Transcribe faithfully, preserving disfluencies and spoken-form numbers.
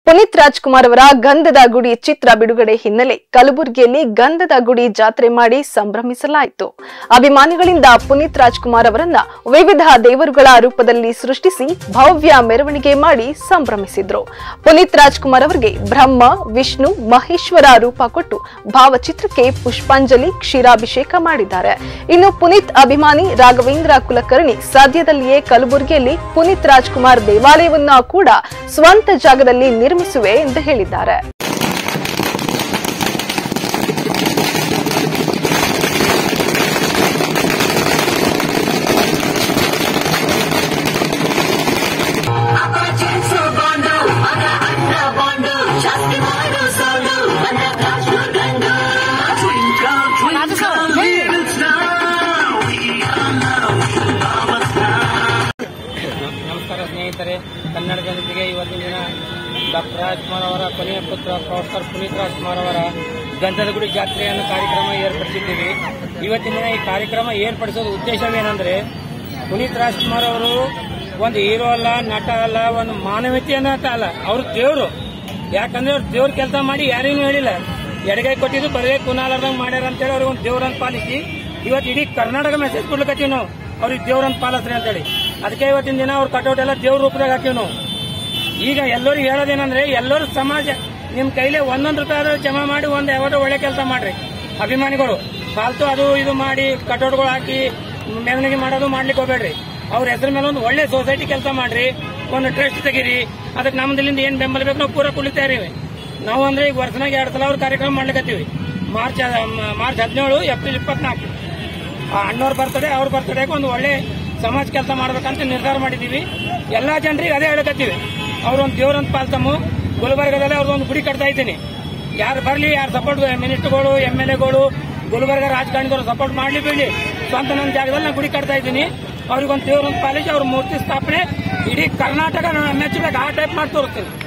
ಪುನೀತ್ ರಾಜ್ಕುಮಾರ್ ಅವರ ಗಂಧದ ಗುಡಿ ಚಿತ್ರ ಬಿಡುಗಡೆ ಹಿನ್ನೆಲೆ ಕಲಬುರಗಿಯಲ್ಲಿ ಗಂಧದ ಗುಡಿ ಜಾತ್ರೆ ಮಾಡಿ ಸಂಭ್ರಮಿಸಲಾಯಿತು. ಅಭಿಮಾನಿಗಳಿಂದ ಪುನೀತ್ ರಾಜ್ಕುಮಾರ್ ಅವರನ್ನ ವಿವಿಧ ದೇವರುಗಳ ರೂಪದಲ್ಲಿ ಸೃಷ್ಟಿಸಿ ಭವ್ಯ ಮೆರವಣಿಗೆ ಮಾಡಿ ಸಂಭ್ರಮಿಸಿದ್ರು. ಪುನೀತ್ ರಾಜ್ಕುಮಾರ್ ಅವರಿಗೆ ಬ್ರಹ್ಮ, ವಿಷ್ಣು, ಮಹೇಶ್ವರ ರೂಪ ಕೊಟ್ಟು ಭಾವಚಿತ್ರಕ್ಕೆ ಪುಷ್ಪಾಂಜಲಿ, ಕ್ಷೀರಾಭಿಷೇಕ ಮಾಡಿದ್ದಾರೆ. ಇನ್ನು ಪುನೀತ್ ಅಭಿಮಾನಿ ರಾಘವೇಂದ್ರ ಕುಲಕರ್ಣಿ ಸದ್ಯದಲ್ಲಿಯೇ ಕಲಬುರಗಿಯಲ್ಲಿ ಪುನೀತ್ ರಾಜ್ಕುಮಾರ್ ದೇವಾಲಯವನ್ನ ಕೂಡ ಸ್ವಂತ ಜಾಗದಲ್ಲಿ ನಿರ್ಮಿಸುವೆ ಎಂದು ಹೇಳಿದ್ದಾರೆ. ನಮಸ್ಕಾರ ಸ್ನೇಹಿತರೆ, ಕನ್ನಡ ಜನತೆಗೆ ಇವತ್ತಿನ ದಿನ ಡಾಕ್ಟರ್ ರಾಜ್ಕುಮಾರ್ ಅವರ ಕೊನೆಯ ಪುತ್ರ ಪ್ರೊಫೆಸರ್ ಪುನೀತ್ ರಾಜ್ಕುಮಾರ್ ಅವರ ಗಂಧದ ಗುಡಿ ಜಾತ್ರೆಯನ್ನು ಕಾರ್ಯಕ್ರಮ ಏರ್ಪಡಿಸಿದ್ದೀವಿ. ಇವತ್ತಿನ ದಿನ ಈ ಕಾರ್ಯಕ್ರಮ ಏರ್ಪಡಿಸೋದು ಉದ್ದೇಶವೇನೆಂದ್ರೆ, ಪುನೀತ್ ರಾಜ್ಕುಮಾರ್ ಅವರು ಒಂದು ಹೀರೋ ಅಲ್ಲ, ನಟ ಅಲ್ಲ, ಒಂದು ಮಾನವೀಯತೆಯ ನಟ ಅಲ್ಲ, ಅವರು ದೇವರು. ಯಾಕಂದ್ರೆ ಅವ್ರು ದೇವ್ರ ಕೆಲಸ ಮಾಡಿ ಯಾರೇನು ಹೇಳಿಲ್ಲ, ಎಡಗೈ ಕೊಟ್ಟಿದ್ದು ಬರೇ ಕುನಾಲರ್ದಂಗ್ ಮಾಡ್ಯಾರ ಅಂತೇಳಿ ಅವ್ರಿಗೆ ಒಂದು ದೇವ್ರನ್ನ ಪಾಲಿಸಿ ಇವತ್ತು ಇಡೀ ಕರ್ನಾಟಕ ಮೆಸೇಜ್ ಕೊಡ್ಲಿಕ್ಕತ್ತೀವಿ ನಾವು, ಅವ್ರಿಗೆ ದೇವ್ರನ್ನ ಪಾಲಿಸ್ರಿ ಅಂತೇಳಿ. ಅದಕ್ಕೆ ಇವತ್ತಿನ ದಿನ ಅವ್ರ ಕಟೌಟ್ ಎಲ್ಲ ದೇವ್ರ ರೂಪದಾಗ ಹಾಕಿವಿ ನಾವು. ಈಗ ಎಲ್ಲರಿಗೂ ಹೇಳೋದೇನಂದ್ರೆ, ಎಲ್ಲರೂ ಸಮಾಜ ನಿಮ್ ಕೈಲೇ ಒಂದೊಂದು ರೂಪಾಯಿ ಜಮಾ ಮಾಡಿ ಒಂದು ಯಾವ್ದೋ ಒಳ್ಳೆ ಕೆಲಸ ಮಾಡ್ರಿ. ಅಭಿಮಾನಿಗಳು ಫಾಲ್ತು ಅದು ಇದು ಮಾಡಿ ಕಟೌಟ್ಗಳು ಹಾಕಿ ಮೆರವಣಿಗೆ ಮಾಡೋದು ಮಾಡ್ಲಿಕ್ಕೆ ಹೋಗ್ಬೇಡ್ರಿ. ಅವ್ರ ಹೆಸರ ಮೇಲೆ ಒಂದು ಒಳ್ಳೆ ಸೊಸೈಟಿ ಕೆಲಸ ಮಾಡ್ರಿ, ಒಂದು ಟ್ರಸ್ಟ್ ತೆಗೀರಿ. ಅದಕ್ಕೆ ನಮ್ದಲ್ಲಿಂದ ಏನ್ ಬೆಂಬಲ ಬೇಕು ನಾವು ಪೂರ ಕುಳಿತಾ ಇರೀವಿ. ನಾವು ಅಂದ್ರೆ ಈಗ ವರ್ಷನಾಗ ಎರಡು ಸಲ ಅವ್ರ ಕಾರ್ಯಕ್ರಮ ಮಾಡ್ಲಿಕ್ಕತ್ತೀವಿ. ಮಾರ್ಚ್ ಮಾರ್ಚ್ ಹದಿನೇಳು ಏಪ್ರಿಲ್ ಇಪ್ಪತ್ನಾಲ್ಕು ಅಣ್ಣವ್ರ ಬರ್ತಡೇ, ಅವ್ರ ಬರ್ತಡೇಗೆ ಒಂದು ಒಳ್ಳೆ ಸಮಾಜ ಕೆಲಸ ಮಾಡ್ಬೇಕಂತ ನಿರ್ಧಾರ ಮಾಡಿದೀವಿ. ಎಲ್ಲಾ ಜನರಿಗೆ ಅದೇ ಹೇಳಕತ್ತೀವಿ, ಅವ್ರೊಂದು ದೇವ್ರಂತ ಪಾಲ್ತಮ್ಮ ಗುಲ್ಬರ್ಗದಲ್ಲಿ ಅವ್ರದೊಂದು ಗುಡಿ ಕಟ್ತಾ ಇದ್ದೀನಿ. ಯಾರು ಬರ್ಲಿ, ಯಾರು ಸಪೋರ್ಟ್ ಮಿನಿಸ್ಟರ್ಗಳು, ಎಂ ಎಲ್ ಎಗಳು, ಗುಲ್ಬರ್ಗ ರಾಜಕಾರಣಿದವರು ಸಪೋರ್ಟ್ ಮಾಡ್ಲಿ ಬಿಡ್ಲಿ, ಸ್ವಂತ ನನ್ನ ಜಾಗದಲ್ಲಿ ನಾನು ಗುಡಿ ಕಟ್ತಾ ಇದ್ದೀನಿ. ಅವ್ರಿಗೊಂದು ದೇವ್ರಂತ ಪಾಲಿಸಿ ಅವ್ರ ಮೂರ್ತಿ ಸ್ಥಾಪನೆ ಇಡೀ ಕರ್ನಾಟಕ ಮೆಚ್ಚಬೇಕು, ಆ ಟೈಪ್ ಮಾಡಿ ತೋರಿಸ್ತೀನಿ.